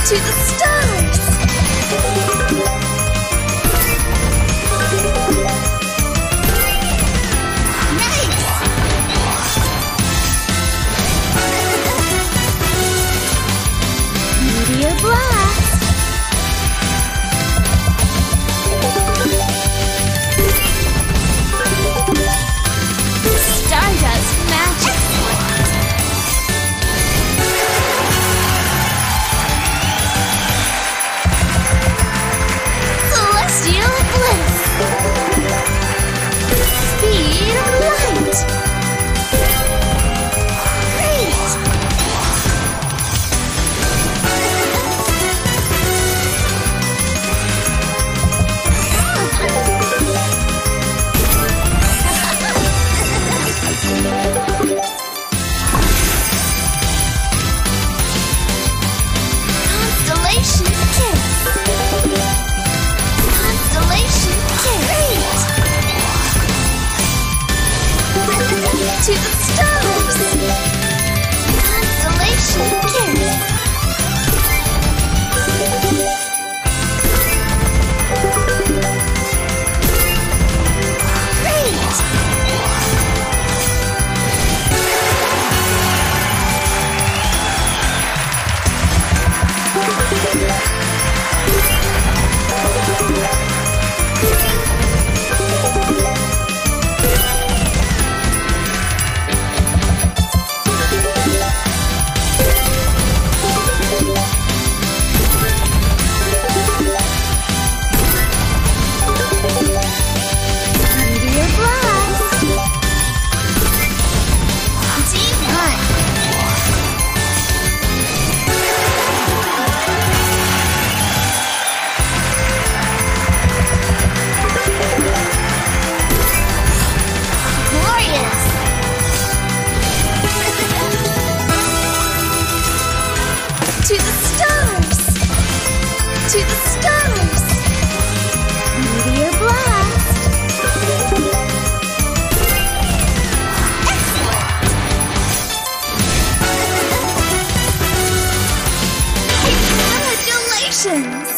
To the stars! Nice! Meteor blast! Stardust magic! Celestial bliss! Speed of light! Great! Constellation kiss! Constellation kiss! Great! To the stars! Constellation kiss! Great! Meteor blast! D1! Glorious! To the stars! To the stars! Meteor blast! Excellent! Congratulations!